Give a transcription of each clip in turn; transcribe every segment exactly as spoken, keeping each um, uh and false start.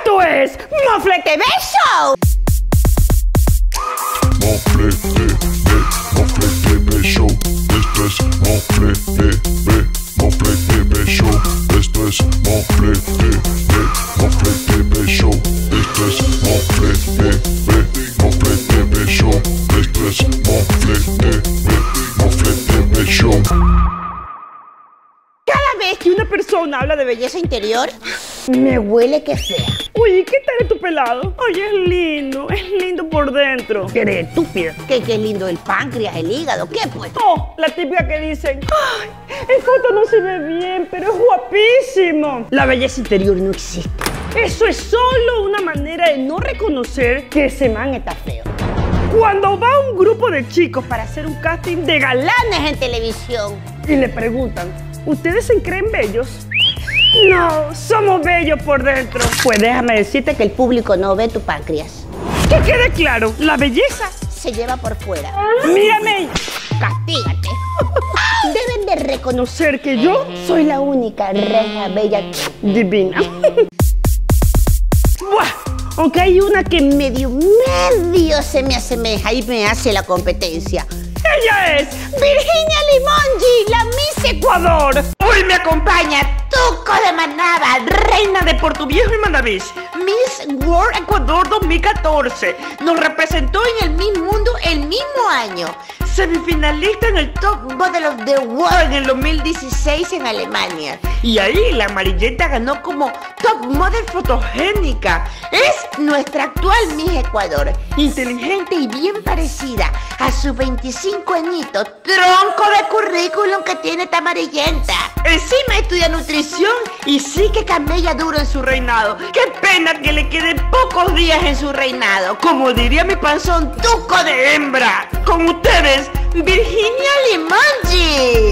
Esto es Mofle T V Show. Mofle T V, Mofle T V Show. Esto es Mofle T V, Mofle T V Show. Esto es Mofle T V, Mofle T V Show. Esto es Mofle T V, Mofle T V Show. Esto es Mofle T V, Mofle T V Show. Cada vez que una persona habla de belleza interior, me huele que sea. Oye, ¿qué tal es tu pelado? Oye, es lindo, es lindo por dentro. ¿Qué eres estúpida? ¿Qué, qué lindo el páncreas, el hígado? ¿Qué pues? Oh, la típica que dicen, ay, en foto no se ve bien, pero es guapísimo. La belleza interior no existe. Eso es solo una manera de no reconocer que ese man está feo. Cuando va un grupo de chicos para hacer un casting de galanes en televisión y le preguntan, ¿ustedes se creen bellos? No, somos bellos por dentro. Pues déjame decirte que el público no ve tu páncreas. Que quede claro, la belleza se lleva por fuera. Mírame, castígate. Deben de reconocer que yo soy la única regia bella divina. Buah, aunque hay una que medio, medio se me asemeja y me hace la competencia. Ella es Virginia Limongi, la Miss Ecuador. Hoy me acompaña Tuco de Manaba, reina de Puerto Viejo y Manaví, Miss World Ecuador dos mil catorce. Nos representó en el Miss Mundo el mismo año. Semifinalista en el Top Model of the World en el dos mil dieciséis en Alemania. Y ahí la amarillenta ganó como Top Model Fotogénica. Es nuestra actual Miss Ecuador. Inteligente y bien parecida a sus veinticinco añitos. Tronco de currículum que tiene esta amarillenta. Encima estudia nutrición y sí que camella duro en su reinado. Qué pena que le queden pocos días en su reinado. Como diría mi panzón, tuco de hembra. Con ustedes, Virginia Limongi.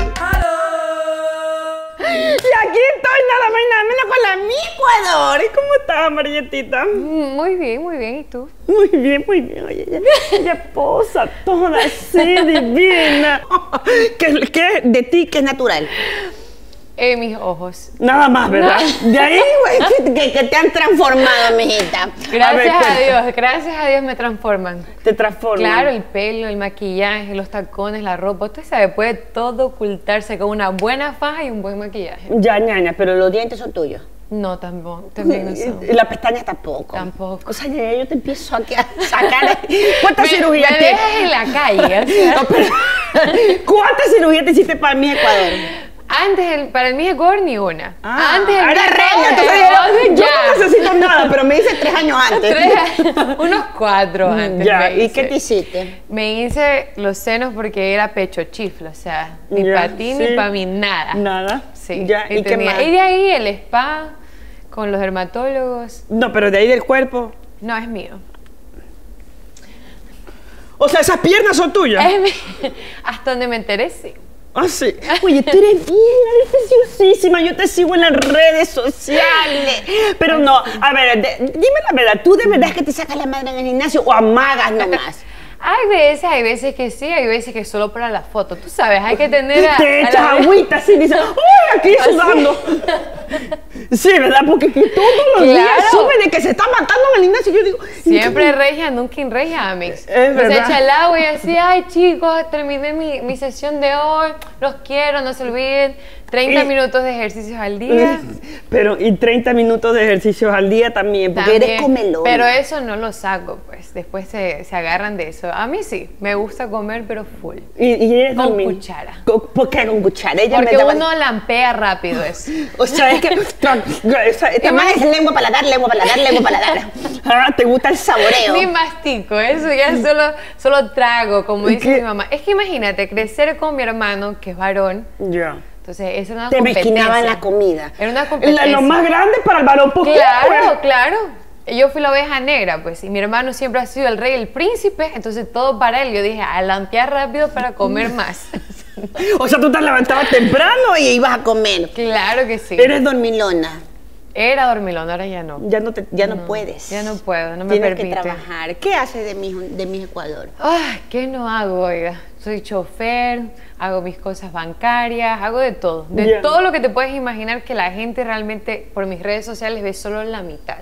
Y aquí estoy nada más y nada menos con la Miss Ecuador. ¿Y cómo estás, amarillentita? Muy bien, muy bien. ¿Y tú? Muy bien, muy bien. Oye, ella, ella posa toda así, divina. ¿Qué, ¿Qué de ti que es natural? Eh, mis ojos. Nada más, ¿verdad? No. De ahí, güey, que, que te han transformado, mijita. Gracias a, ver, a Dios, gracias a Dios me transforman. Te transforman. Claro, el pelo, el maquillaje, los tacones, la ropa. Usted sabe, puede todo ocultarse con una buena faja y un buen maquillaje. Ya, ñaña, pero los dientes son tuyos. No, tampoco, también no son. Y las pestañas tampoco. Tampoco. O sea, ya yo te empiezo a sacar. ¿Cuántas cirugías te te dejas en la calle? O sea. No, pero, ¿cuántas cirugías te hiciste para mi Ecuador? Antes, el, para el Miss Ecuador, ni una. Ah, antes el era reina, entonces yo, yo no necesito nada, pero me hice tres años antes. Tres, unos cuatro antes. Ya, ¿y qué te hiciste? Me hice los senos porque era pecho chiflo, o sea, ni ya, para ti sí. ni para mí, nada. Nada. Sí. Ya, ¿y, y, qué tenía, más? y de ahí el spa con los dermatólogos. No, pero de ahí del cuerpo. No, es mío. O sea, esas piernas son tuyas. Es mío. Hasta donde me enteré, sí. Ah, sí. Oye, tú eres bien, eres preciosísima. Yo te sigo en las redes sociales. Pero no, a ver, de, dime la verdad. ¿Tú de verdad es que te sacas la madre en el gimnasio o amagas nomás? Hay veces, hay veces que sí, hay veces que solo para la foto. Tú sabes, hay que tener a... Te a echas la... agüita así, dices, ¡uy, aquí sudando! Sí, ¿verdad? Porque aquí todos los Claro. días suben de que se está matando en el gimnasio. Yo digo... Siempre regia, nunca inregia, amigos. Es verdad. Se echa el agua y así, ay chicos, terminé mi, mi sesión de hoy, los quiero, no se olviden. treinta y, minutos de ejercicios al día. Pero, y treinta minutos de ejercicios al día también, porque también, eres comelona. Pero eso no lo saco, pues. Después se, se agarran de eso. A mí sí, me gusta comer, pero full. Y, y eres con dormir. cuchara. ¿Con, ¿Por qué con cuchara? Ella Porque me daba... uno lampea rápido eso. O sea, es que... Esta más es lengua para dar, lengua para dar, lengua para dar. Ah, ¿te gusta el saboreo? Ni mastico, eso ya solo, solo trago, como dice ¿Qué? mi mamá. Es que imagínate, crecer con mi hermano, que es varón. Ya. Entonces, esa era una Te competencia. mezquinaban la comida. Era una competencia. La, lo más grande para el varón. ¿Por qué, Claro, pues? claro. Yo fui la oveja negra, pues, y mi hermano siempre ha sido el rey, el príncipe, entonces todo para él. Yo dije, a lampear rápido para comer más. O sea, tú te levantabas temprano y ibas a comer. Claro que sí. Eres dormilona. Era dormilón, ahora ya no. Ya no, te, ya no, No, puedes. ya no puedo, no me Tienes permite. que trabajar. ¿Qué haces de mi, de mi Ecuador? Ay, ¿qué no hago, oiga? Soy chofer, hago mis cosas bancarias, hago de todo. De Yeah. todo lo que te puedes imaginar que la gente realmente por mis redes sociales ve solo la mitad.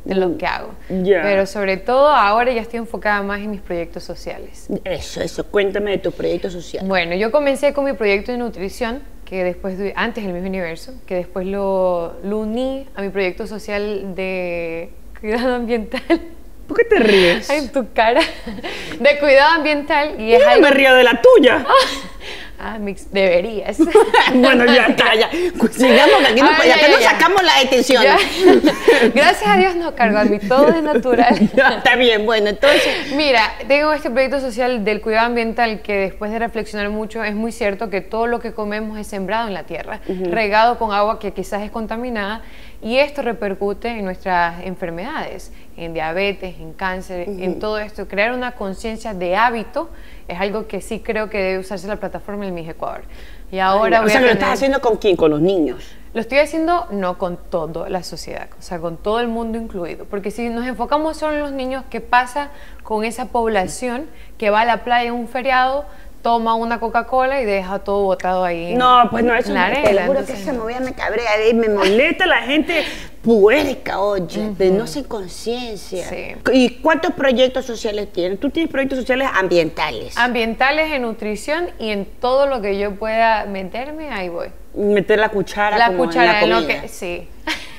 de lo que hago. Ya. Pero sobre todo ahora ya estoy enfocada más en mis proyectos sociales. Eso, eso. Cuéntame de tu proyecto social. Bueno, yo comencé con mi proyecto de nutrición, que después, de, antes del mismo universo, que después lo, lo uní a mi proyecto social de cuidado ambiental. ¿Por qué te ríes? Ay, tu cara. De cuidado ambiental. Y Yo es no algo... me río de la tuya. Ah, mix, deberías. Bueno, ya está, ya. Sigamos, que aquí no, Ah, ya ya, que ya, nos ya. sacamos la detención. Ya. Gracias a Dios no cargo a mí, todo es natural. Ya, está bien, bueno, entonces... Mira, tengo este proyecto social del cuidado ambiental que después de reflexionar mucho es muy cierto que todo lo que comemos es sembrado en la tierra, uh-huh. regado con agua que quizás es contaminada y esto repercute en nuestras enfermedades, en diabetes, en cáncer, uh-huh. en todo esto. Crear una conciencia de hábito es algo que sí creo que debe usarse la plataforma del Miss Ecuador. Y ahora Ay, voy o sea, a que lo tener... estás haciendo con quién, con los niños. Lo estoy haciendo no con toda la sociedad, o sea, con todo el mundo incluido. Porque si nos enfocamos solo en los niños, ¿qué pasa con esa población que va a la playa en un feriado, toma una Coca-Cola y deja todo botado ahí? No, pues no, eso en la no. arena? Te lo juro que Entonces, esa movida me cabrea y me molesta la gente puerca, oye, de no sin conciencia. Sí. ¿Y cuántos proyectos sociales tienes? Tú tienes proyectos sociales ambientales. ambientales, en nutrición y en todo lo que yo pueda meterme, ahí voy. Meter la cuchara La como cuchara en la en lo comida. que... Sí.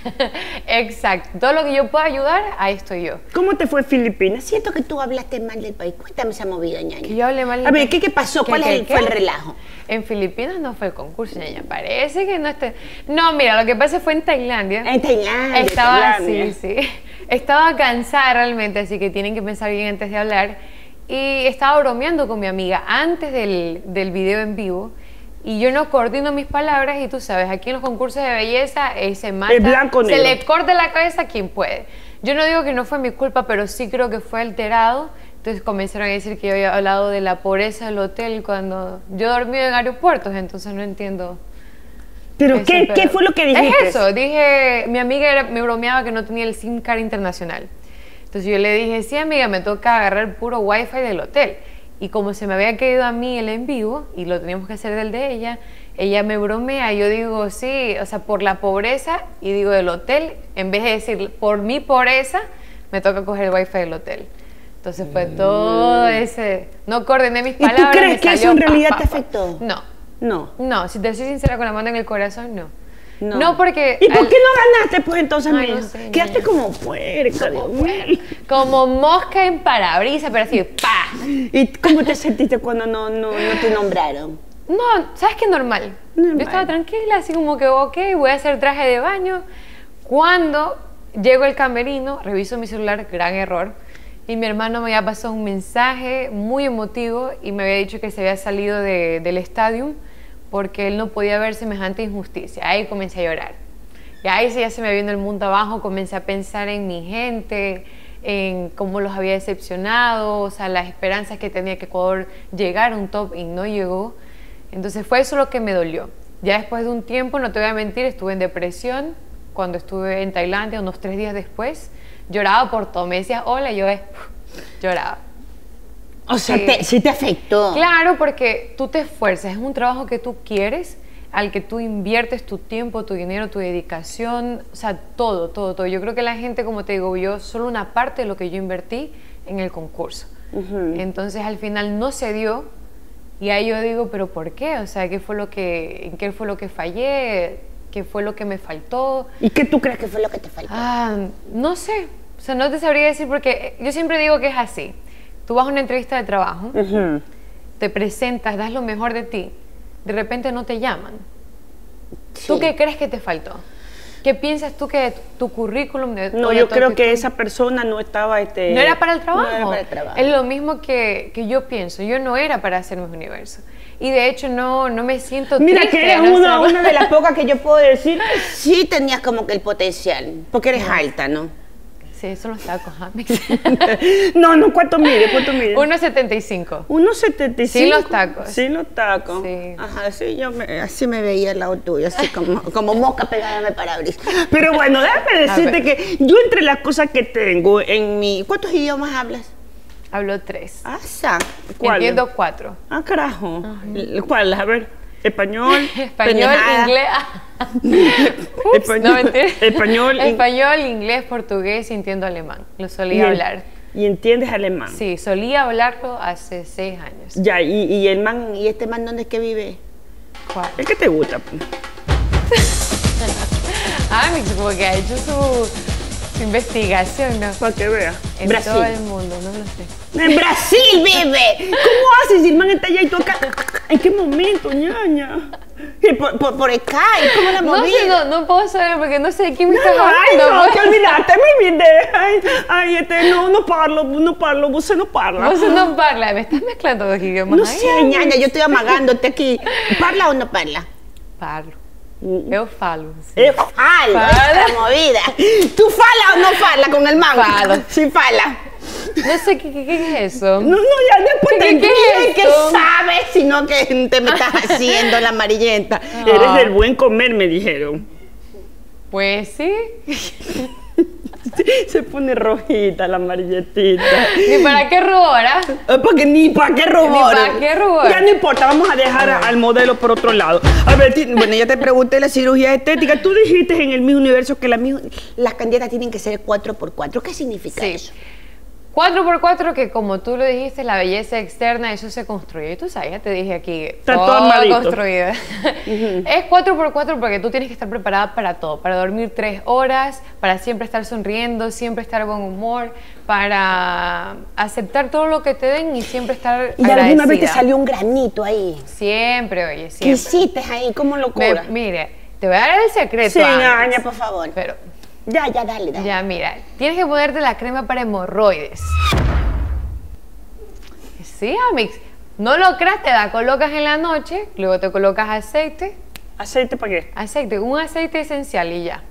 Exacto. Todo lo que yo pueda ayudar, ahí estoy yo. ¿Cómo te fue Filipinas? Siento que tú hablaste mal del país. Cuéntame esa movida, ñaña. Que yo hablé mal. A ver, ¿qué, qué pasó? ¿Qué, ¿Cuál qué, es el- qué? fue el relajo? En Filipinas no fue el concurso, ñaña. Parece que no esté... No, mira, lo que pasa fue en Tailandia. En Tailandia. Estaba Tailandia. así, sí. Estaba cansada realmente, así que tienen que pensar bien antes de hablar. Y estaba bromeando con mi amiga antes del, del video en vivo. Y yo no coordino mis palabras y tú sabes, aquí en los concursos de belleza eh, se mata, Es blanco o se negro. le corta la cabeza a quien puede. Yo no digo que no fue mi culpa, pero sí creo que fue alterado. Entonces comenzaron a decir que yo había hablado de la pobreza del hotel cuando yo dormí en aeropuertos, entonces no entiendo. ¿Pero ese qué, pedo. qué fue lo que dijiste? Es eso, dije, mi amiga era- me bromeaba que no tenía el SIM card internacional. Entonces yo le dije, sí amiga, me toca agarrar puro wifi del hotel. Y como se me había caído a mí el en vivo y lo teníamos que hacer del de ella, ella me bromea, yo digo, sí, o sea, por la pobreza, y digo del hotel, en vez de decir por mi pobreza, me toca coger el wifi del hotel. Entonces fue todo ese, no coordiné mis tú palabras. crees me que eso salió en pa, realidad pa, te pa. afectó? No, No. no, si te soy sincera con la mano en el corazón, no. No. No, porque... ¿Y por al- qué no ganaste pues entonces, Ay, mija? no sé, Quedaste niña. como puerca, Dios mío. Como mosca en parabrisas, pero así, ¡pa! ¿Y cómo te sentiste cuando no, no, no te nombraron? No, ¿sabes qué? Normal. Normal. Yo estaba tranquila, así como que, ok, voy a hacer traje de baño. Cuando llego al camerino, reviso mi celular, gran error, y mi hermano me había pasado un mensaje muy emotivo y me había dicho que se había salido de- del estadio porque él no podía ver semejante injusticia. Ahí comencé a llorar. Y ahí sí ya se me vino el mundo abajo, comencé a pensar en mi gente, en cómo los había decepcionado, o sea, las esperanzas que tenía que Ecuador llegara a un top y no llegó. Entonces fue eso lo que me dolió. Ya después de un tiempo, no te voy a mentir, estuve en depresión cuando estuve en Tailandia, unos tres días después. Lloraba por todo, me decía hola, y yo eh, lloraba. O sea, Sí. te, sí te afectó. Claro, porque tú te esfuerzas, es un trabajo que tú quieres, al que tú inviertes tu tiempo, tu dinero, tu dedicación, o sea, todo, todo, todo. Yo creo que la gente, como te digo, vio solo una parte de lo que yo invertí en el concurso. Entonces, al final no se dio, y ahí yo digo, ¿pero por qué? O sea, ¿qué fue lo que, ¿en qué fue lo que fallé? ¿Qué fue lo que me faltó? ¿Y qué tú crees ¿Qué fue lo que te faltó? Ah, no sé, o sea, no te sabría decir porque yo siempre digo que es así. Tú vas a una entrevista de trabajo, que...? Ujú. te presentas, das lo mejor de ti, de repente no te llaman. Sí. ¿Tú qué crees que te faltó? ¿Qué piensas tú que tu currículum... De No, todo, yo todo creo tu- que esa persona no estaba... Este, No era para el trabajo. no era para el trabajo. Es lo mismo que, que yo pienso. Yo no era para hacer Miss Universo. Y de hecho no, no me siento Mira triste que eres de no una, hacerlo. una de las pocas que yo puedo decir. Sí tenías como que el potencial, porque eres alta, ¿no? Sí, son los tacos, ¿ah? No, no, ¿cuánto mide? ¿Cuánto mide? uno setenta y cinco. uno setenta y cinco. Sí, los tacos. Sí, los tacos. Sí. Ajá, sí, yo me- así me veía al lado tuyo, así como, como mosca pegada en el parabrisas. Pero bueno, déjame decirte ver. que yo entre las cosas que tengo en mi... ¿Cuántos idiomas hablas? Hablo tres. Ah, sa. ¿Cuál? Entiendo cuatro. Ah, carajo. ¿Cuál? A ver, español, Español, Pendejada. inglés. ah, Ups, no, mentira. Español, Español, inglés, portugués y entiendo alemán. Lo solía y, hablar. ¿Y entiendes alemán? Sí, solía hablarlo hace seis años. Ya, y, y el man, ¿Y este man dónde es que vive? ¿Cuál? el que te gusta. Ah, como que ha hecho su, su investigación, ¿no? Para que vea. En Brasil. todo el mundo, no lo sé. ¡En Brasil vive! ¿Cómo haces si el man está allá y tú acá? ¿En qué momento, ñaña? Y por, por, por Skype, ¿cómo la No movida? sé, no, no puedo saber porque no sé de quién me estás Ay, hablando. no, que olvidaste, me olvidé. Ay, ay, este, no, no parlo, no parlo, você no parla. Vos no parla, me estás mezclando dos idiomas. No Ay, sé, ñaña, yo estoy amagándote aquí. ¿Parla o no parla? Parlo. Eu falo. Sí. Es falo, Fala. esa movida. ¿Tú fala o no fala con el man? Falo. Sí, fala. No sé qué, qué, qué es eso. No, no, ya después ¿Qué- te qué dije es ¿Qué esto? sabes? Sino que te me estás haciendo la amarillenta. eres del buen comer, me dijeron. Pues sí. Se pone rojita la amarilletita. ¿Ni para qué rubor, ah? Eh, Porque ni para qué rubor. Ni pa' qué rubor. Ya no importa, vamos a dejar a- al modelo por otro lado. A ver, ti- bueno, ya te pregunté la cirugía estética. Tú dijiste en el mismo universo que la misma. Las candidatas tienen que ser cuatro por cuatro. ¿Qué significa Sí. eso? cuatro por cuatro, que como tú lo dijiste, la belleza externa, eso se construye. Y tú sabes, ya te dije aquí, Está todo todo armadito. construido. Es cuatro por cuatro porque tú tienes que estar preparada para todo, para dormir tres horas, para siempre estar sonriendo, siempre estar de buen humor, para aceptar todo lo que te den y siempre estar ¿Y alguna vez te agradecida. salió un granito ahí? Siempre, oye, ¿Qué siempre. hiciste ahí? ¿Cómo lo Me- cobras? mire, te voy a dar el secreto. Sí, Alex, ñaña, por favor. Pero Ya, ya, dale, dale. ya, mira, tienes que ponerte la crema para hemorroides. Sí, Amix. No lo creas, te la colocas en la noche, luego te colocas aceite. ¿Aceite para qué? Aceite, un aceite esencial y ya.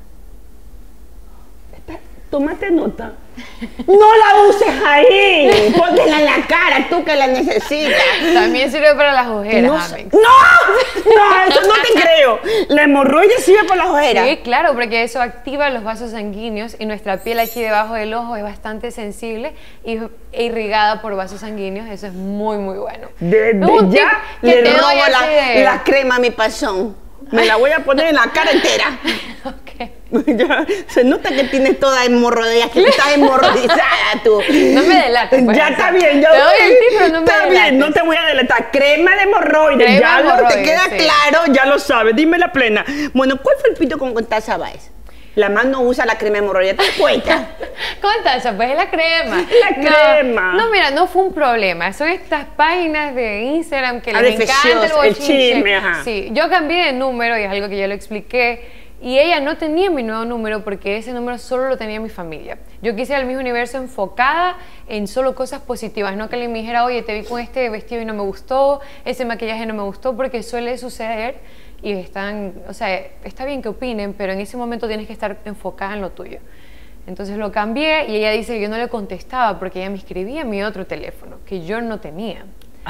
Tómate nota. No la uses ahí. Póntela en la cara, tú que la necesitas. También sirve para las ojeras, No, Amix. no, no, eso no te creo. La hemorroide sirve para las ojeras. Sí, claro, porque eso activa los vasos sanguíneos y nuestra piel aquí debajo del ojo es bastante sensible y e irrigada por vasos sanguíneos. Eso es muy, muy bueno. Desde Un tip ya que le te doy Robo así la, de- la crema a mi pasón. Me la voy a poner en la cara entera. Ok. Ya. Se nota que tienes toda hemorroidea, que estás hemorroidizada tú. No me delates. pues. Ya está bien, ya Te doy el tip, pero no me está bien, delates. no te voy a delatar. Crema de hemorroides, Crema ya de lo hemorroides, te queda sí. claro, ya lo sabes. Dime la plena. Bueno, ¿cuál fue el pito con Taza Báez? La man no usa la crema hemorroidea, ¿te das cuenta? ¿Cómo taza? Pues es la crema. La No, crema. No, mira, no fue un problema. Son estas páginas de Instagram que Ah, les de encanta el fechos, el bochinche. chisme, ajá. Sí, yo cambié de número y es algo que ya lo expliqué. Y ella no tenía mi nuevo número porque ese número solo lo tenía mi familia. Yo quise ir al mismo universo enfocada en solo cosas positivas, no que le dijera, oye, te vi con este vestido y no me gustó, ese maquillaje no me gustó, porque suele suceder y están, o sea, está bien que opinen, pero en ese momento tienes que estar enfocada en lo tuyo. Entonces lo cambié y ella dice que yo no le contestaba porque ella me escribía en mi otro teléfono, que yo no tenía.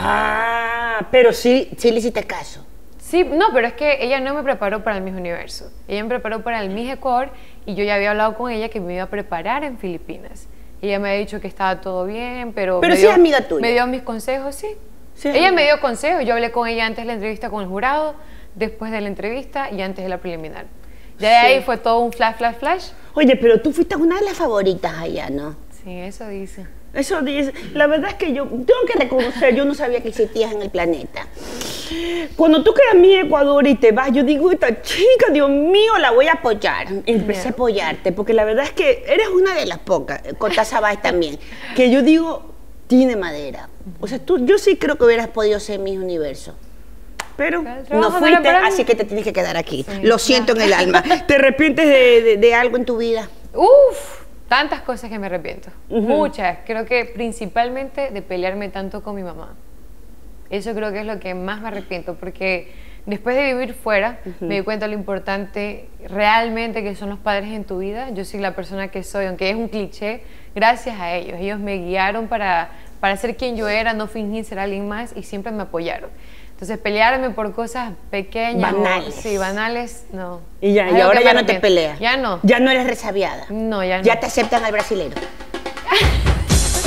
Ah, pero sí. Sí le hiciste caso. Sí, no, pero es que ella no me preparó para el Miss Universo. Ella me preparó para el Miss Ecuador y yo ya había hablado con ella que me iba a preparar en Filipinas. Ella me ha dicho que estaba todo bien, pero... Pero me sí dio- es amiga tuya. Me dio mis consejos, sí. Sí, ella amiga. me dio consejos. Yo hablé con ella antes de la entrevista con el jurado, después de la entrevista y antes de la preliminar. Ya de ahí fue todo un flash, flash, flash. Oye, pero tú fuiste una de las favoritas allá, ¿no? Sí, eso dice. Eso dice. La verdad es que yo tengo que reconocer, yo no sabía que Existías en el planeta. cuando tú quedas a mi Ecuador y te vas, yo digo, esta chica, Dios mío, la voy a apoyar. Y empecé a apoyarte, porque la verdad es que eres una de las pocas, con Taza Báez también, Que yo digo, tiene madera. O sea, tú, yo sí creo que hubieras podido ser Miss Universo. pero Claro. No Trabajo no fuiste, era para mí. así que te tienes que quedar aquí. Sí, Lo siento en el alma. ¿te arrepientes de, de- ¿De algo en tu vida? Uf, tantas cosas que me arrepiento. Muchas. Creo que principalmente de pelearme tanto con mi mamá. Eso creo que es lo que más me arrepiento, porque después de vivir fuera, me di cuenta de lo importante realmente que son los padres en tu vida. Yo soy la persona que soy, aunque es un cliché, gracias a ellos. Ellos me guiaron para, para ser quien yo era, no fingir ser alguien más y siempre me apoyaron. Entonces, pelearme por cosas pequeñas, o- Banales. sí, banales, no. Y ya, Es y algo ahora que ya me no te arrepiento. peleas. Ya no. Ya no eres resabiada. No, ya no. Ya te aceptan al brasilero.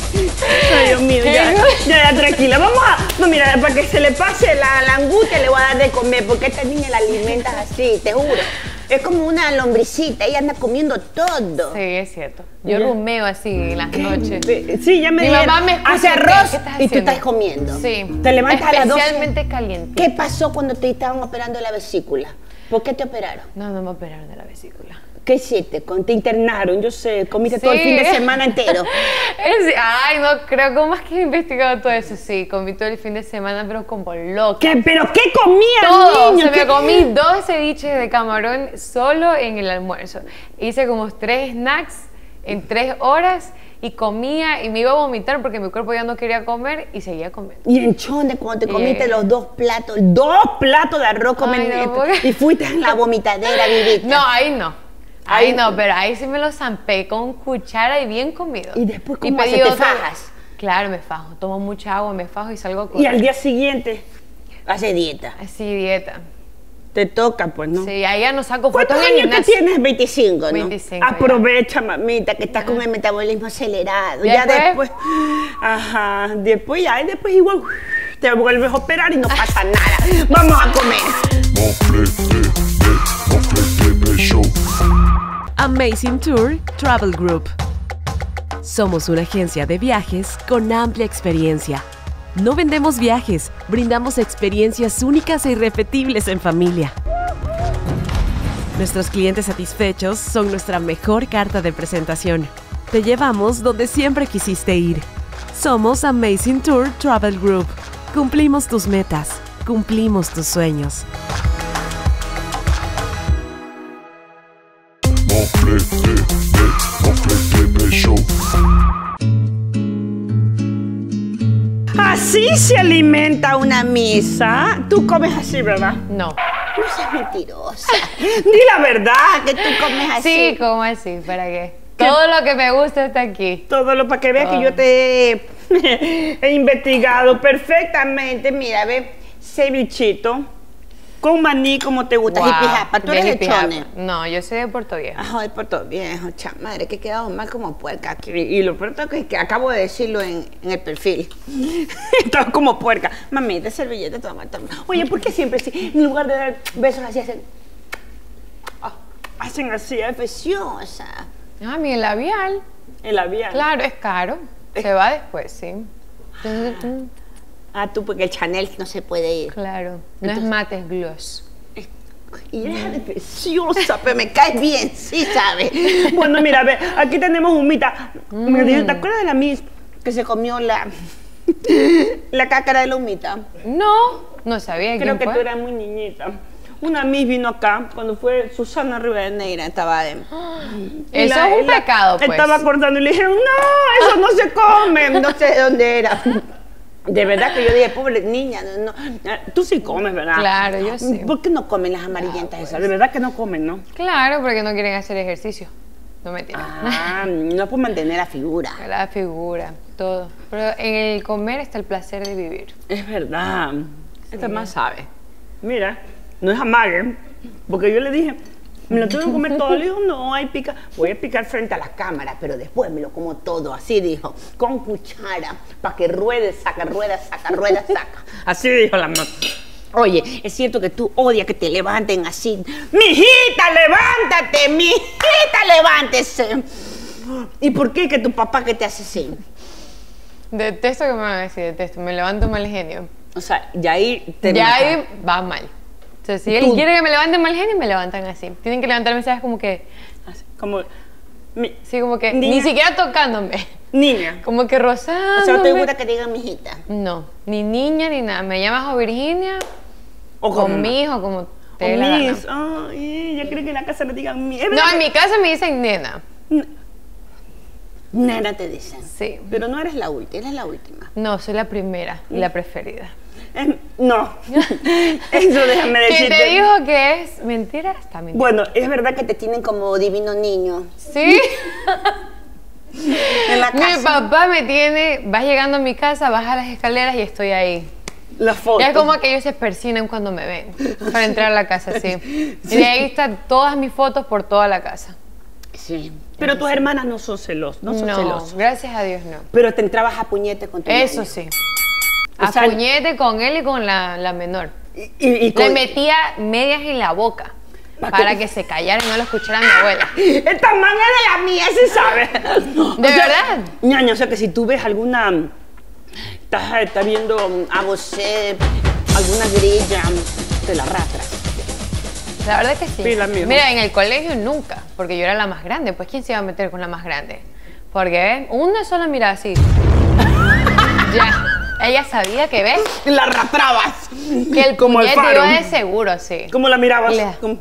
Ay, Dios mío, ya, ya, ya, tranquila. Vamos a, no, mira, para que se le pase la, la angustia le voy a dar de comer, porque esta niña la alimentas así, te juro. Es como una lombricita, ella anda comiendo todo. Sí, es cierto. Yo Ya. rumeo así en las noches. Sí, ya me Mi dijeron, mamá me escucha, hace ¿qué arroz estás y tú haciendo? estás comiendo. Sí. Te levantas a las doce. Especialmente caliente. ¿Qué pasó cuando te estaban operando la vesícula? ¿Por qué te operaron? No, no me operaron de la vesícula. ¿Qué hiciste? Con- Te internaron, yo sé, comiste todo el Sí. fin de semana entero. Es- ay, no creo, ¿cómo es que he investigado todo eso? Sí, comí todo el fin de semana, pero como loca. ¿Qué? ¿Pero qué comía Todo, niño? se ¿Qué- me comí dos ceviches de camarón solo en el almuerzo. Hice como tres snacks en tres horas y comía y me iba a vomitar porque mi cuerpo ya no quería comer y seguía comiendo. Y en chonde, cuando te comiste Yeah. los dos platos, dos platos de arroz Ay, comen- no, porque- y fuiste en la vomitadera, vivita. No, ahí no. Ahí Ahí- no, pero ahí sí me lo zampé con cuchara y bien comido. ¿Y después cómo pedí haces? ¿Te otro- fajas? Claro, me fajo. Tomo mucha agua, me fajo y salgo a Y correr. al día siguiente, hace dieta. Así, dieta. Te toca, pues, ¿no? Sí, ahí ya no saco ¿Cuántos fotos en el años que gimnasio. tienes? veinticinco, ¿no? veinticinco, ya. Aprovecha, mamita, que estás con el metabolismo acelerado. Ya Ya después- después, ajá, después ya, y después igual te vuelves a operar y no pasa nada. Vamos a comer. Mofle Bebé, Mofle Bebé Show. Amazing Tour Travel Group. Somos una agencia de viajes con amplia experiencia. No vendemos viajes, brindamos experiencias únicas e irrepetibles en familia. Nuestros clientes satisfechos son nuestra mejor carta de presentación. Te llevamos donde siempre quisiste ir. Somos Amazing Tour Travel Group. Cumplimos tus metas, cumplimos tus sueños. Mofle Bebé, Mofle Bebé Show. Así se alimenta una misa. Tú comes así, ¿verdad? No. No seas mentirosa. Di la verdad que tú comes así. Sí, como así, ¿para qué? Todo lo que me gusta está aquí. Todo lo para que veas que Ah. yo te he, he investigado perfectamente. Mira, ve, cevichito con maní como te gusta. Wow, Jipijapa, tú eres de jipijapa. Chone. No, yo soy de Puerto Viejo. Ay, Puerto Viejo, chamadre, que he quedado mal como puerca aquí. Y lo peor es que, que acabo de decirlo en, en el perfil. Estaba como puerca. Mami, de servilleta, toma, toma. Oye, ¿por qué siempre así? En lugar de dar besos así, hacen... Ah, hacen así, es preciosa. Ah, mi labial. El labial. Claro, es caro. Se va después, sí. Ah, tú, porque el Chanel no se puede ir. Claro. No es mate, es gloss. Y eres de preciosa, pero me caes bien, sí, ¿sabes? Bueno, mira, ve, aquí tenemos humita. Me dijo, ¿te acuerdas de la Miss que se comió la, la cácara de la humita? No, no sabía Creo quién que fue. tú eras muy niñita. Una Miss vino acá cuando fue Susana Rivadeneira, estaba de... y Eso la- es un la- pecado, pues. Estaba cortando y le dijeron, no, eso no se come. No sé de dónde era. De verdad que yo dije, pobre niña, no, no. Tú sí comes, ¿verdad? Claro, yo sí. ¿Por qué no comen las amarillentas esas? De verdad que no comen, ¿no? Claro, porque no quieren hacer ejercicio. No me entienden. Ah, no es por mantener la figura. La figura, todo. Pero en el comer está el placer de vivir. Es verdad. Esta más sabe. Mira, no es amague, porque yo le dije, me lo tengo que comer todo. Le digo, no, hay pica. Voy a picar frente a la cámara, pero después me lo como todo. Así dijo, con cuchara, para que ruede, saca, rueda, saca, rueda, saca. Así dijo la mamá. Oye, es cierto que tú odias que te levanten así. ¡Mijita, levántate! ¡Mijita, levántese! ¿Y por qué que tu papá que te hace así? Detesto que me van a decir, detesto. Me levanto mal genio. O sea, ya ahí te Ya mata. ahí va mal. O sea, si él Tú- quiere que me levanten mal genio, me levantan así. Tienen que levantarme, ¿sabes? Como que, Así, como... mi- sí, como que, Niña. ni siquiera tocándome. Niña. Como que rozándome. O sea, ¿no te gusta que te digan mijita? No, ni niña ni nada. Me llamas o Virginia, O o como con mi hijo, como O te dé la gana. Miss. Ay, yo creo que en la casa le digan mi. Es No, verdad en que- mi casa me dicen nena. Nena te dicen. Sí. Pero no eres la última, eres la última. No, soy la primera y la preferida. Es- no. Eso déjame ¿Quién decirte. te dijo que es mentira? Está mintiendo. Bueno, es verdad que te tienen como divino niño Sí. en la Mi casa. papá me tiene, vas llegando a mi casa, baja las escaleras y estoy ahí. La foto. Y es como que ellos se persiguen cuando me ven para entrar a la casa, sí. Y de ahí están todas mis fotos por toda la casa. Sí. Pero tus hermanas no son celosas, no son No, celosas. gracias a Dios no. Pero te entrabas a puñete con tu Eso ñaño. sí. O A sea, puñete con él y con la, la menor. Y, y, y Le con... metía medias en la boca ¿Pa para qué? que se callara y no lo escuchara mi abuela. Esta man es de la mía, se sabe. ¿De verdad? Ñaña, o sea que si tú ves alguna... Estás, estás viendo a você, alguna grilla, te la arrastras. La verdad que sí. Pila, mijo. Mira, en el colegio nunca, porque yo era la más grande. Pues ¿quién se iba a meter con la más grande? Porque ¿eh? una sola mirada así. Ya. Ella sabía que, ¿ves? La arrastrabas. Que el como el puñete faro. iba de seguro, sí. ¿Cómo la mirabas? Y le- Como...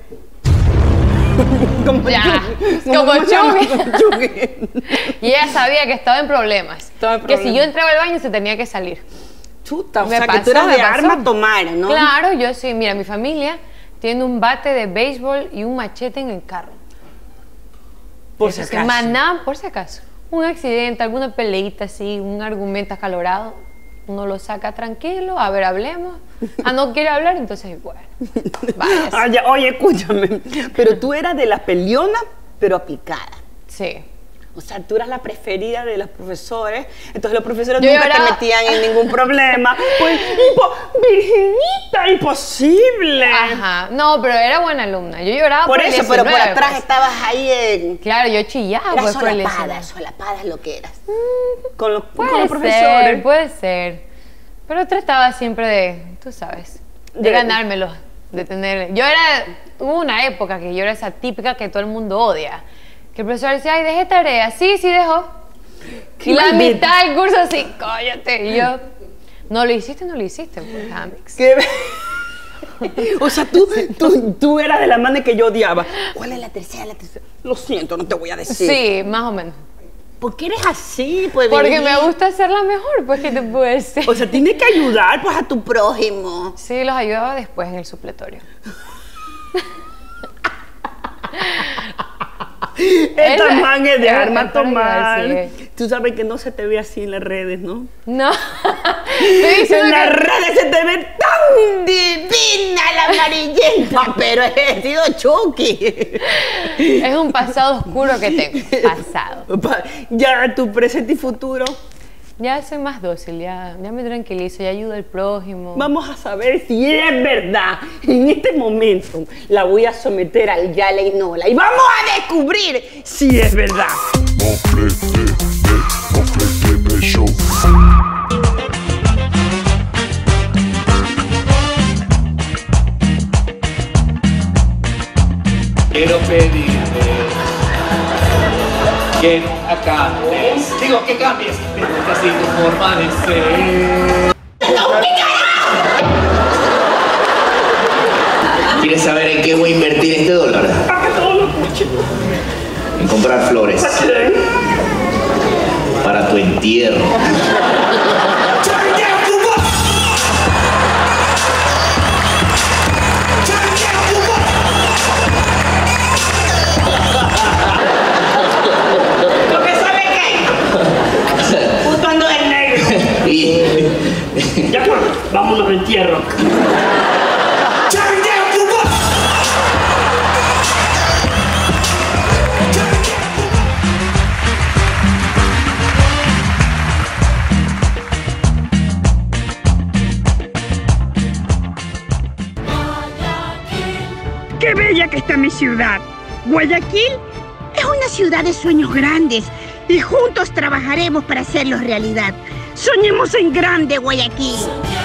como Ya. Chucky. Como ¿cómo se llama? Chucky. Como Chucky. Y ella sabía que estaba en problemas. Estaba en Que si problemas. yo entraba al baño se tenía que salir. Chuta, o Me sea que pasó, tú eras me de pasó. arma tomar, ¿no? Claro, yo sí. Mira, mi familia tiene un bate de béisbol y un machete en el carro. Por Eso si sí, acaso. más nada, por si acaso. Un accidente, alguna peleita así, un argumento acalorado, uno lo saca tranquilo, a ver, hablemos. Ah, no quiere hablar, entonces, bueno, vaya. Ah, ya, oye, escúchame. Pero tú eras de la peleona, pero aplicada. Sí. O sea, tú eras la preferida de los profesores. Entonces los profesores Yo nunca lloraba. te metían en ningún problema. Pues, impo- Virginita, imposible. Ajá. No, pero era buena alumna. Yo lloraba por, Por el eso, pero por diecinueve, atrás pues. estabas ahí en... Claro, yo chillaba Eras pues, por el solapada, diecinueve. solapada es lo que eras. Con, los- con Puede los ser, profesores. puede ser. Pero trataba siempre de, tú sabes, de, De- ganármelo, de tener... Yo era, hubo una época que yo era esa típica que todo el mundo odia. Que el profesor decía, ay, dejé tarea. Sí, sí dejó. Qué Y la maldita. mitad del curso así, cállate. Y yo, no lo hiciste, no lo hiciste, pues, Amix. ¿Qué? O sea, tú, tú, tú eras de la manera que yo odiaba. ¿Cuál es la tercera? La tercera? Lo siento, no te voy a decir. Sí, más o menos. ¿Por qué eres así? Pues, Porque Virgin? me gusta ser la mejor, pues, ¿qué te puedo decir? O sea, tienes que ayudar pues a tu prójimo. Sí, los ayudaba después en el supletorio. Esta Es- man es de es- arma es para tomar. ayudar, sí. Tú sabes que no se te ve así en las redes, ¿no? No. Estoy diciendo En las que- redes se te ve tan divina la amarillenta, pero he sido Chucky. Es un pasado oscuro que tengo. Pasado. Pa- Ya tu presente y futuro. Ya soy más dócil, ya, ya me tranquilizo, ya ayudo al prójimo. Vamos a saber si es verdad. En este momento la voy a someter al Yala y Nola y vamos a descubrir si es verdad. Mofle Bebé, Mofle Bebé Show. Quiero pedirte que nunca cambies. Digo que cambies, que nunca así tu forma de ser. ¿Quieres saber en qué voy a invertir este dólar? Para que todos lo escuchen. En comprar flores. Para tu entierro. Porque sabe qué. Justo ando de negro. Y Ya pues, vámonos al entierro. ¡Qué bella que está mi ciudad! Guayaquil es una ciudad de sueños grandes y juntos trabajaremos para hacerlos realidad. Soñemos en grande, Guayaquil.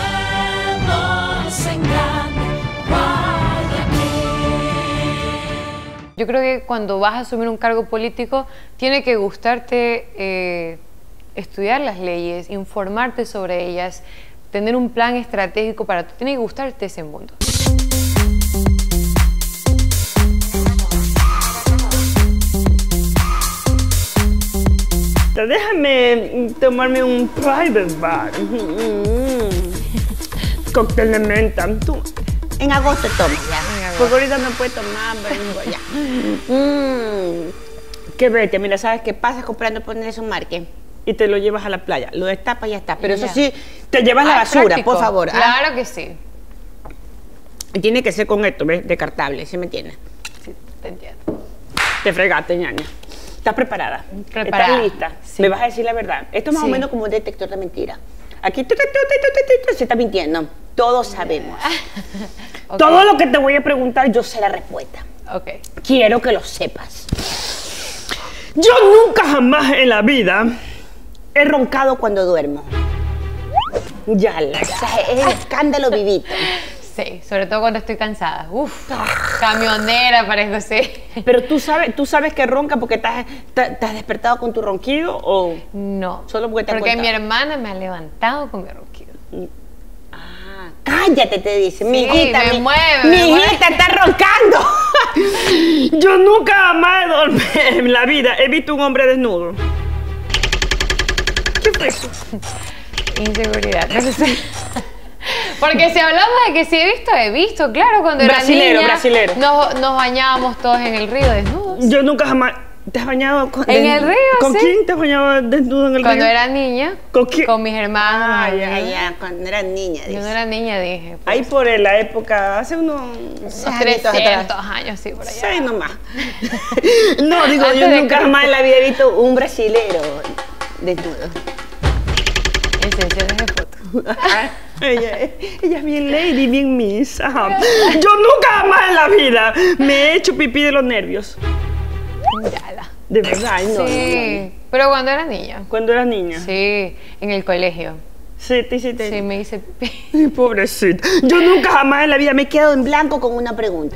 Yo creo que cuando vas a asumir un cargo político, tiene que gustarte eh, estudiar las leyes, informarte sobre ellas, tener un plan estratégico para ti. Tiene que gustarte ese mundo. Déjame tomarme un private bar. Mm. Cóctel de menta. Tú, en agosto tomas ya. En agosto. Porque ahorita no puedes tomar, pero ya. Mm. Qué vete, mira, ¿sabes qué pasa comprando poner esos marques? Y te lo llevas a la playa. Lo destapas y ya está. Pero eso Ya. sí, te llevas la Ah, basura, práctico. por favor. ¿ah? Claro que sí. Y tiene que ser con esto, ¿ves? Descartable, ¿sí me entiendes? Sí, te entiendo. Te fregaste, ñaña. ¿Estás preparada? Preparada. ¿Estás lista? Sí. Me vas a decir la verdad. Esto es más Sí. o menos como un detector de mentira. Aquí tu, tu, tu, tu, tu, tu, tu, se está mintiendo. Todos sabemos. Ok. Todo lo que te voy a preguntar, yo sé la respuesta. Ok. Quiero que lo sepas. Yo nunca jamás en la vida he roncado cuando duermo. Ya, la, o sea, es el escándalo vivito. Sí, sobre todo cuando estoy cansada. Uf, camionera parezco, sí. Pero tú sabes, tú sabes que ronca porque te has, te, te has despertado con tu ronquido o No, solo porque te han porque mi contado. hermana me ha levantado con mi ronquido. Ah, cállate, te dice. Mi Sí, hijita, me mi, mueve, mi me mueve. hijita está roncando. Yo nunca jamás he dormido en la vida he visto un hombre desnudo. ¿Qué fue eso? Inseguridad, no sé. Porque si hablamos de que sí he visto, he visto, claro, cuando Brasilero, era niña brasilero. Nos, nos bañábamos todos en el río desnudos. Yo nunca jamás. ¿Te has bañado con, En des- el río, ¿Con sí. quién te has bañado desnudo en el Cuando río? era niña, ¿Con quién? mis hermanos. Ah, nos ya, bañábamos. ya, cuando era niña. Yo dice. no era niña, dije. Pues, Ahí por la época, hace unos unos añitos atrás. trescientos años, sí, por allá. Seis nomás. No, digo, Antes yo de nunca Cristo. jamás en la vida he visto un brasilero desnudo. En sesiones de fotos. ella, ella es bien lady, bien miss. Ajá. Yo nunca jamás en la vida me he hecho pipí de los nervios. Yala. De verdad, ay, no, Sí, no, no. pero cuando era niña. Cuando era niña. Sí, en el colegio. Sí, te hiciste. Sí, me hice pipí. Ay, pobrecita. Yo nunca jamás en la vida me he quedado en blanco con una pregunta.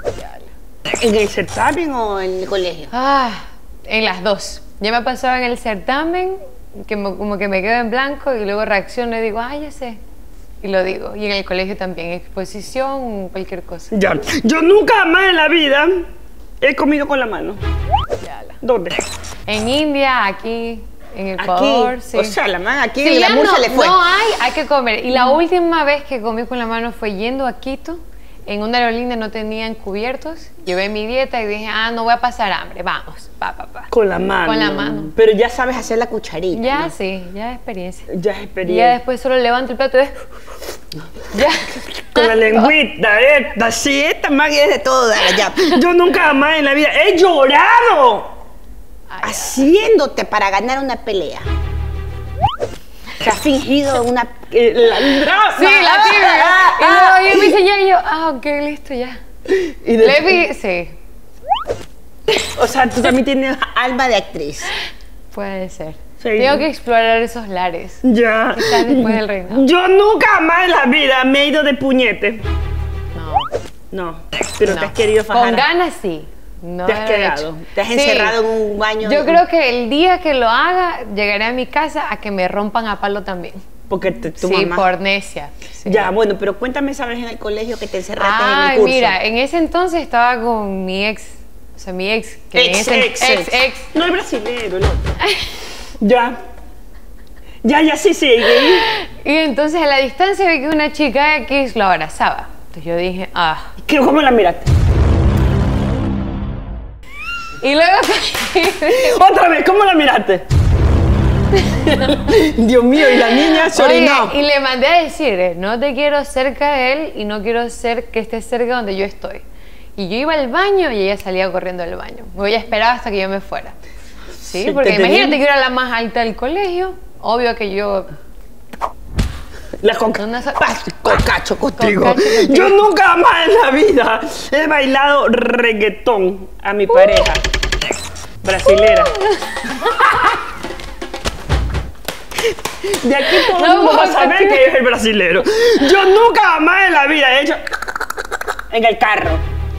¿En el certamen o en el colegio? Ah, en las dos. Ya me pasaba en el certamen, que me- como que me quedo en blanco y luego reacciono y digo, ah, ya sé. Y lo digo. Y en el colegio también, exposición, cualquier cosa. Ya. Yo nunca jamás en la vida he comido con la mano. Yala. ¿Dónde? En India, aquí, en Ecuador, Aquí. sí. O sea, la mano aquí Si la ya bolsa no, le fue. no hay, hay que comer. Y la última vez que comí con la mano fue yendo a Quito. En una aerolínea no tenían cubiertos. Llevé mi dieta y dije, ah, no voy a pasar hambre. Vamos, pa, pa, pa. Con la mano. Con la mano. Pero ya sabes hacer la cucharita. Ya ¿no? sí, ya experiencia. Ya es Y experiencia. ya después solo levanto el plato y ya. Con la lengüita, esta, sí, esta magia es de todas. Ya. Yo nunca jamás en la vida he llorado haciéndote para ganar una pelea. Te has fingido una. eh, la, drama. Sí, la típica. Ah, Y ah, luego yo me dice ya y yo, ah, ok, listo, ya. y de- Le vi, sí, O sea, tú también tienes alma de actriz. puede ser. Sí. Tengo que explorar esos lares. Ya. Quizás después del reinado. Yo nunca jamás en la vida me he ido de puñete. No. No, pero no. te has querido fajar. Con ganas sí. No Te has lo he quedado, hecho. te has Sí. encerrado en un baño. Yo creo que el día que lo haga, llegaré a mi casa a que me rompan a palo también. Porque te, tu Sí, mamá. por necia. Sí. Ya, bueno, pero cuéntame esa vez en el colegio que te encerraste en el Ay, curso. mira, en ese entonces estaba con mi ex, o sea, mi ex, que en Ex, ese ex, ex, ex. No es brasileño, el otro. Ya. Ya, ya, sí, sí. Y entonces a la distancia vi que una chica X lo abrazaba. Entonces yo dije, ah. ¿Qué- ¿Cómo la miraste? Y luego Otra vez, ¿cómo la miraste? Dios mío, y la niña se Oye, orinó. y le mandé a decir, eh, no te quiero cerca de él y no quiero ser que estés cerca donde yo estoy. Y yo iba al baño y ella salía corriendo del baño. Me voy a esperar hasta que yo me fuera. Sí, Sí, porque te tenía- imagínate que era la más alta del colegio. Obvio que yo... La conca. Una so- Cocacho contigo. Cocacho contigo. Yo nunca más en la vida he bailado reggaetón a mi pareja. Brasilera. De aquí todo el No, mundo va a porque- saber que es el brasilero. Yo nunca jamás en la vida he hecho en el carro.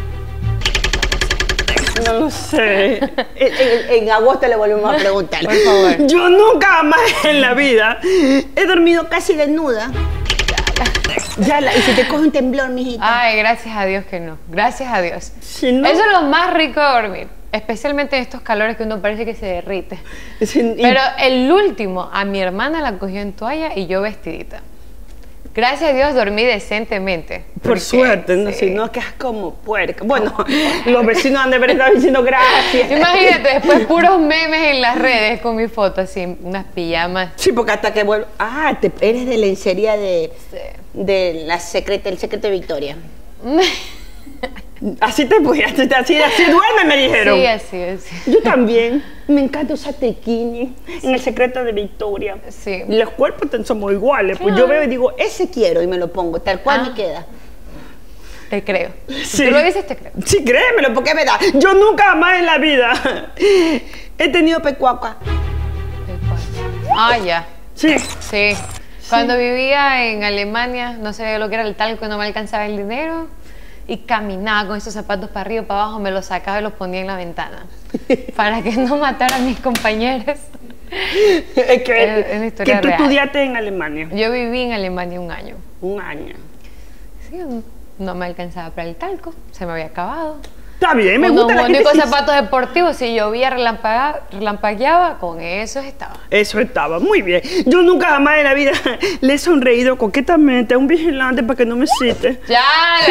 No lo sé. En, en- en agosto le volvemos a preguntar. Por favor. Yo nunca jamás en la vida he dormido casi desnuda. Ya, la- y si te coge un temblor, mijita. Ay, gracias a Dios que no. Gracias a Dios. Si no- Eso es lo más rico de dormir. Especialmente en estos calores que uno parece que se derrite. Si- y- Pero el último, a mi hermana la cogió en toalla y yo vestidita. Gracias a Dios dormí decentemente. Por porque, suerte, no, sí. si no quedas como puerca. Bueno, los vecinos han de haber estado diciendo gracias. Imagínate, después puros memes en las redes con mi foto, así, unas pijamas. Sí, porque hasta que vuelvo. Ah, te, eres de lencería de, Sí. de la secreta, el secreto de Victoria. Así te voy, así, así, así duerme, me dijeron. Sí, así, así. Yo también. Me encanta usar tequini en El Secreto de Victoria. Sí. Los cuerpos somos iguales. Pues yo veo y digo, ese quiero y me lo pongo, tal cual Ah. me queda. Te creo. Sí. Si tú lo dices, te creo. Sí, créemelo, porque es verdad. Yo nunca jamás en la vida he tenido pecuaca. Ah, ya. Sí. Sí. Cuando vivía en Alemania, no sabía lo que era el talco, no me alcanzaba el dinero. Y caminaba con esos zapatos para arriba y para abajo, me los sacaba y los ponía en la ventana. Para que no matara a mis compañeros. Es que, Es- es una historia que tú real. estudiaste en Alemania. Yo viví en Alemania un año. Un año. Sí, no me alcanzaba para el talco, se me había acabado. Está bien, me Unos gusta la gente únicos sí- zapatos deportivos, si llovía, relampaga- relampagueaba, con eso estaba. Eso estaba muy bien. Yo nunca jamás en la vida le he sonreído coquetamente a un vigilante para que no me cite. ¡Ya!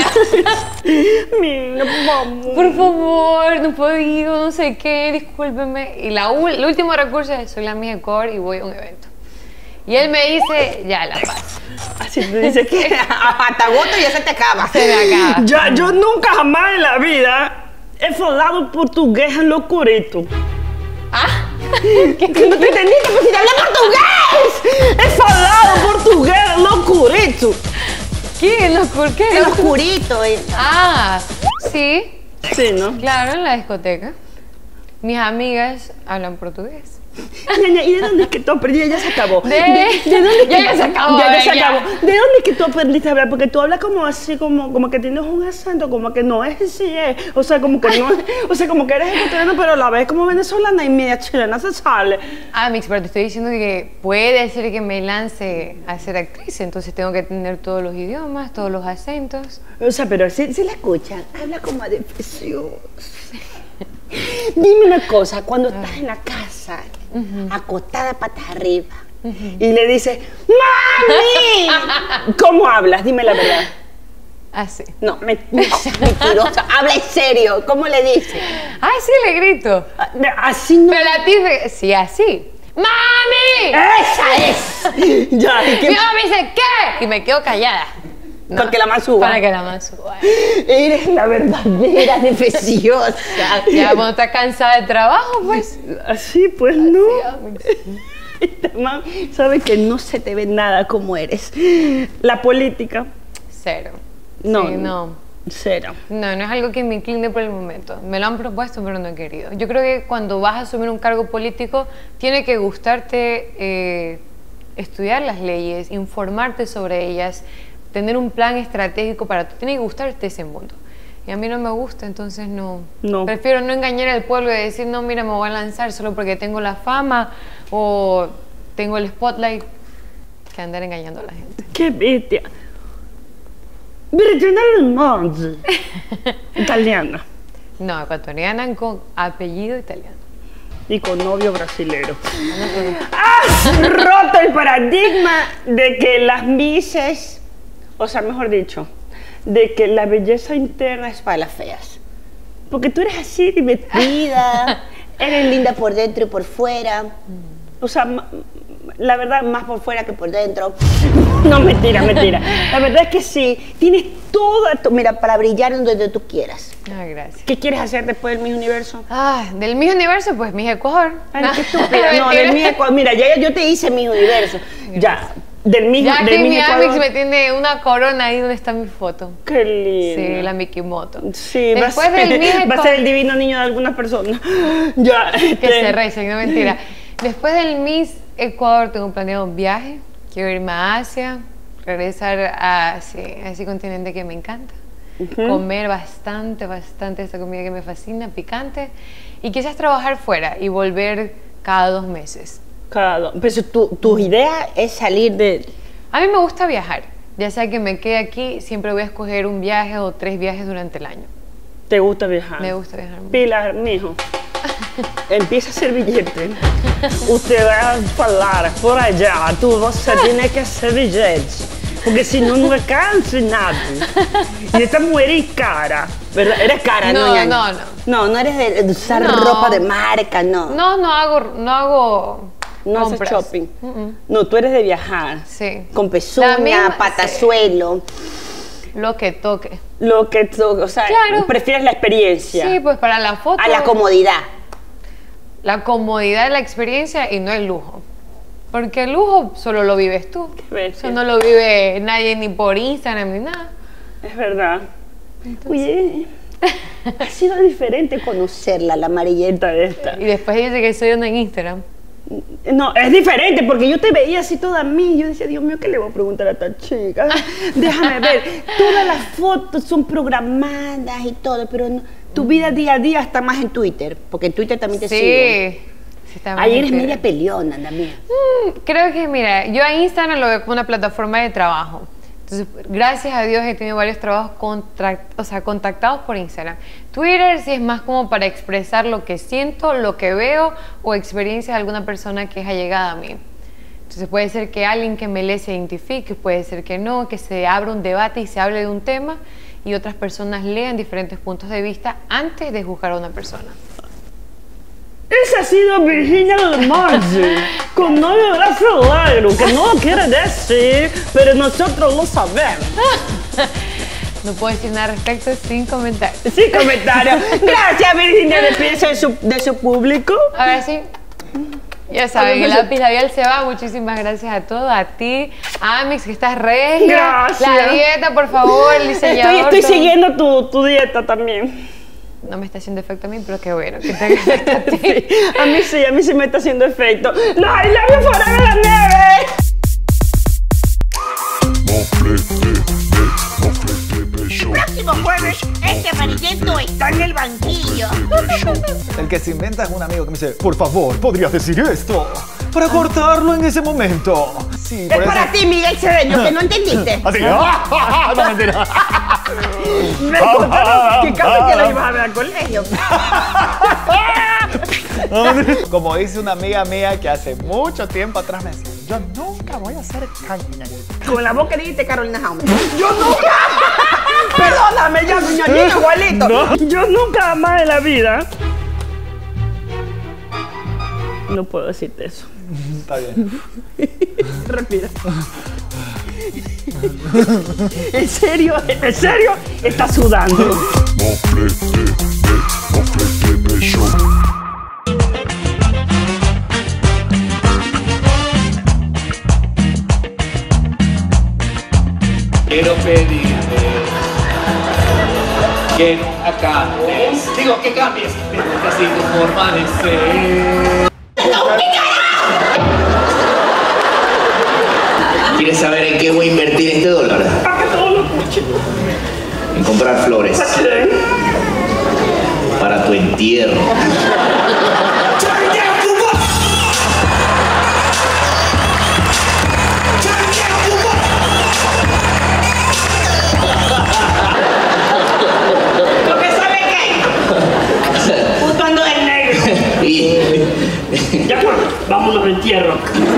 Mira, vamos. Por favor, no he podido, no sé qué, discúlpeme. Y la ul- el último recurso es, soy la mía de core y voy a un evento. Y él me dice, ya, la paz. Así te dice que Hasta agosto ya se te acaba. Se me acaba. ya, yo nunca jamás en la vida he falado portugués en lo curito. ¿Ah? Que no te entendiste, pues si te hablé portugués. He falado portugués en lo curito. ¿Qué? ¿Lo cur- qué? El oscurito. eh. Ah, sí, Sí, ¿no? claro, en la discoteca. Mis amigas hablan portugués. Ñaña, ¿y de dónde es que tú aprendiste? Ya se acabó. De- de dónde es Ya, que- ya se acabó, Ya, ya eh, se ya. acabó. ¿De dónde es que tú aprendiste a hablar? Porque tú hablas como así, como, como que tienes un acento, como que no es así, eh. O sea, como que no es, o sea, como que eres ecuatoriano, pero a la vez como venezolana y media chilena se sale. Ah, Mix, pero te estoy diciendo que puede ser que me lance a ser actriz, entonces tengo que tener todos los idiomas, todos los acentos. O sea, pero si, si la escuchan, habla como de precioso. Dime una cosa, cuando estás en la casa, acostada patas arriba, y le dices, ¡Mami! ¿Cómo hablas? Dime la verdad. Así. No, me, no seas mentirosa. Habla en serio. ¿Cómo le dices? Ay, sí, le grito. Así no. Pero a ti, fe- sí, así. ¡Mami! ¡Esa es! Ya, ¿y qué? Mi mamá me dice, ¿qué? Y me quedo callada. No, Para que la más suba. Para que la más suba. Eres la verdadera de preciosa. Ya cuando estás cansada de trabajo, pues. Así pues no. Sí, Esta mam sabe que no se te ve nada como eres. La política, cero. no. Sí, no. Cero. No, no es algo que me incline por el momento. Me lo han propuesto, pero no he querido. Yo creo que cuando vas a asumir un cargo político, tiene que gustarte eh, estudiar las leyes, informarte sobre ellas, tener un plan estratégico para ti. Tiene que gustarte ese mundo. Y a mí no me gusta, entonces no. No. Prefiero no engañar al pueblo y decir, no, mira, me voy a lanzar solo porque tengo la fama o tengo el spotlight, que andar engañando a la gente. Qué bestia. Virginia Monzi. Italiana. No, ecuatoriana con apellido italiano. Y con novio brasilero. Has roto el paradigma de que las misses, o sea, mejor dicho, de que la belleza interna es para las feas. Porque tú eres así, divertida, Eres linda por dentro y por fuera. o sea, ma- la verdad, más por fuera que por dentro. No, mentira, mentira. La verdad es que sí, tienes toda tu... Mira, para brillar en donde tú quieras. Ah, gracias. ¿Qué quieres hacer después del Miss Universo? Ah, del Miss Universo, pues Miss Ecuador. Ay, qué estúpida. No, del Miss Ecuador. Mira, ya yo te hice Miss Universo. Ya, del Miss, Ya del aquí Miss mi Ecuador. Amix me tiene una corona ahí donde está mi foto. Qué lindo. Sí, la Mikimoto. Sí, va a, Después ser, del Miss va a Ecuador- ser el divino niño de algunas personas. Ya. Que este, se recen, no mentira. Después del Miss Ecuador tengo planeado un viaje. Quiero irme a Asia, regresar a, sí, a ese continente que me encanta. Comer bastante, bastante esta comida que me fascina, picante. Y quizás trabajar fuera y volver cada dos meses. Cada dos. Pero tu, tu idea es salir de... A mí me gusta viajar. Ya sea que me quede aquí, siempre voy a escoger un viaje o tres viajes durante el año. ¿Te gusta viajar? Me gusta viajar mucho. Pilar, mijo, empieza a hacer billete. Usted va a hablar por allá, tú você tiene que hacer billetes. Porque si no, no alcanza nada. Y esta mujer es cara. ¿Verdad? Eres cara, ¿no? No, Ñaña? no, no. No, no eres de, de usar No. ropa de marca, no. No, no hago, no hago No haces compras. shopping. No, tú eres de viajar. Sí. Con La pezuña, misma- patazuelo. Lo que toque. Lo que toque, o sea, Claro. prefieres la experiencia. Sí, pues para la foto. A la comodidad. La comodidad de la experiencia y no el lujo. Porque el lujo solo lo vives tú. bestia. Eso no lo vive nadie ni por Instagram ni nada. Es verdad. Oye, ha sido diferente conocerla, la amarillenta esta. Y después dice que soy una en Instagram. No, es diferente porque yo te veía así toda a mí. Yo decía, Dios mío, ¿qué le voy a preguntar a esta chica? Déjame ver. Todas las fotos son programadas y todo, pero no, tu vida día a día está más en Twitter, porque en Twitter también te Sí. sigo. sí está más Ahí eres divertido. media peleona también. Mm, Creo que, mira, yo a Instagram lo veo como una plataforma de trabajo. Entonces, gracias a Dios he tenido varios trabajos contra- o sea, contactados por Instagram. Twitter sí es más como para expresar lo que siento, lo que veo o experiencias de alguna persona que es allegada a mí. Entonces puede ser que alguien que me lee se identifique, puede ser que no, que se abra un debate y se hable de un tema y otras personas lean diferentes puntos de vista antes de juzgar a una persona. Esa ha sido Virginia Limongi, con novio brasileño, que no quiere decir, pero nosotros lo sabemos. No puedo decir nada al respecto sin comentar. Sin comentarios. Gracias, Virginia, despídese de su, de su público. Ahora sí, ya saben, el lápiz labial se va. Muchísimas gracias a todos, a ti, a Amix, que estás regia. Gracias. La dieta, por favor, el diseñador. Estoy, estoy todo. siguiendo tu, tu dieta también. No me está haciendo efecto a mí, pero qué bueno que tenga efecto a ti. Sí, a mí sí, a mí sí me está haciendo efecto. ¡Los I love you forever and ever! Próximo jueves, este amarillento está en el banquillo. El que se inventa es un amigo que me dice, por favor, ¿podrías decir esto? Para cortarlo en ese momento. Sí, Es para ti, Miguel Cedeño, que no entendiste. Así, ¡ah! No, mentira. Me contaron que casi que la ibas a ver al colegio. Como dice una amiga mía que hace mucho tiempo atrás me decía, yo nunca voy a ser caña. Con la voz que dijiste Carolina Jaume. ¡Yo nunca! Perdóname, ya, ñoñito igualito. No. Yo nunca más en la vida. No puedo decirte eso. Está bien. Respira. ¿En serio? ¿En serio? Está sudando. Quiero pedirte que nunca cambies. Digo que cambies, pero casi tu forma de ser. ¿Quieres saber en qué voy a invertir este dólar? Para que todos lo escuchen. En comprar flores. ¿Para quién? Para tu entierro. Porque ¿sabe qué? Justo ando del negro. Y... Ya pues, vámonos al entierro.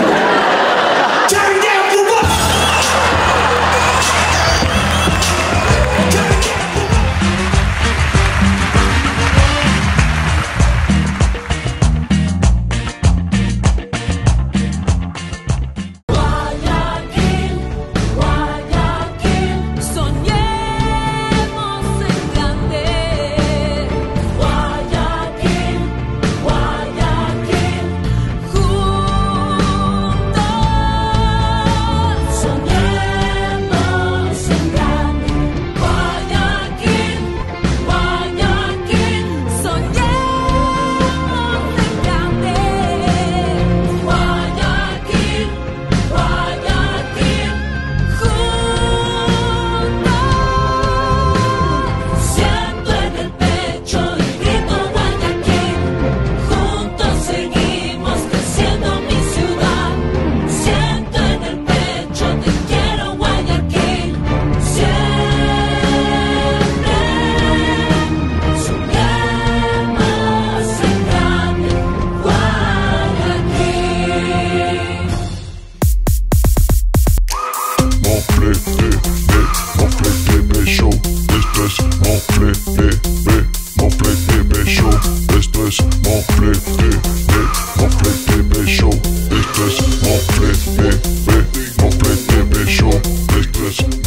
Esto es Mofle T V, Mofle T V Show. Esto es Mofle T V, Mofle T V Show. Esto es